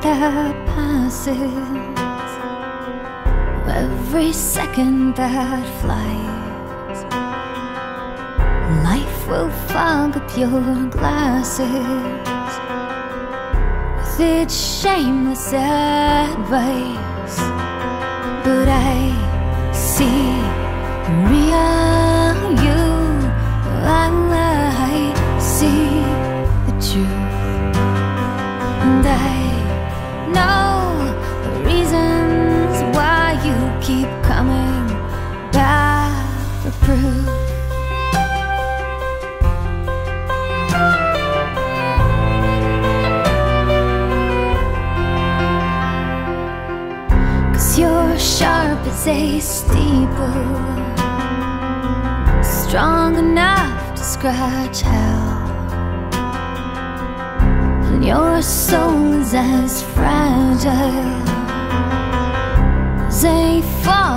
that passes, every second that flies, life will fog up your glasses with its shameless advice. But I see the real you, I see the truth, and I know the reasons why you keep coming back for proof. You're sharp as a steeple, strong enough to scratch hell, and your soul is as fragile as a fall